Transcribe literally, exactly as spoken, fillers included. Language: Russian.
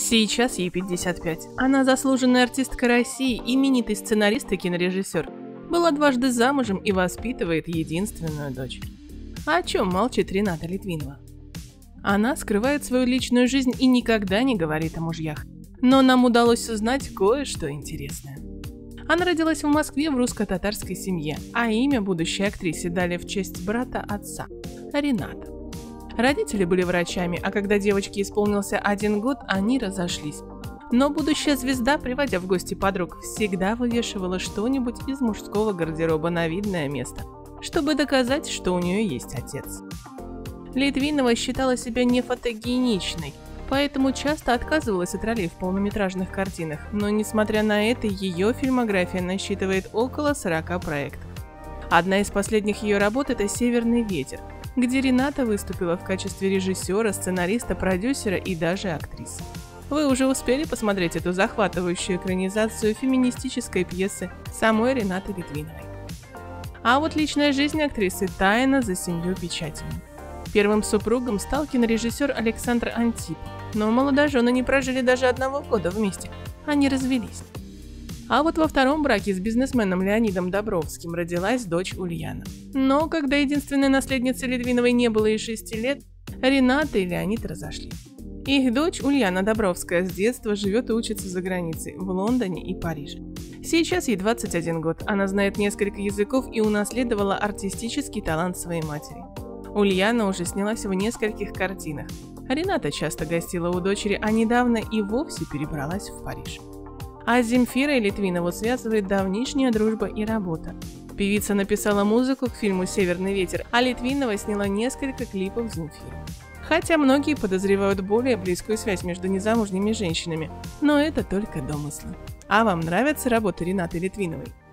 Сейчас ей пятьдесят пять. Она заслуженная артистка России, именитый сценарист и кинорежиссер. Была дважды замужем и воспитывает единственную дочь. О чем молчит Рената Литвинова? Она скрывает свою личную жизнь и никогда не говорит о мужьях. Но нам удалось узнать кое-что интересное. Она родилась в Москве в русско-татарской семье, а имя будущей актрисе дали в честь брата отца – Рената. Родители были врачами, а когда девочке исполнился один год, они разошлись. Но будущая звезда, приводя в гости подруг, всегда вывешивала что-нибудь из мужского гардероба на видное место, чтобы доказать, что у нее есть отец. Литвинова считала себя нефотогеничной, поэтому часто отказывалась от ролей в полнометражных картинах, но несмотря на это, ее фильмография насчитывает около сорока проектов. Одна из последних ее работ – это «Северный ветер», где Рената выступила в качестве режиссера, сценариста, продюсера и даже актрисы. Вы уже успели посмотреть эту захватывающую экранизацию феминистической пьесы самой Ренаты Литвиновой. А вот личная жизнь актрисы тайна за семью печатями. Первым супругом стал кинорежиссер Александр Антипов, но молодожены не прожили даже одного года вместе, они развелись. А вот во втором браке с бизнесменом Леонидом Добровским родилась дочь Ульяна. Но когда единственной наследницей Литвиновой не было и шести лет, Рената и Леонид разошлись. Их дочь Ульяна Добровская с детства живет и учится за границей, в Лондоне и Париже. Сейчас ей двадцать один год, она знает несколько языков и унаследовала артистический талант своей матери. Ульяна уже снялась в нескольких картинах. Рената часто гостила у дочери, а недавно и вовсе перебралась в Париж. А с Земфирой Литвинову связывает давнишняя дружба и работа. Певица написала музыку к фильму «Северный ветер», а Литвинова сняла несколько клипов Земфиры. Хотя многие подозревают более близкую связь между незамужними женщинами, но это только домыслы. А вам нравятся работы Ренаты Литвиновой?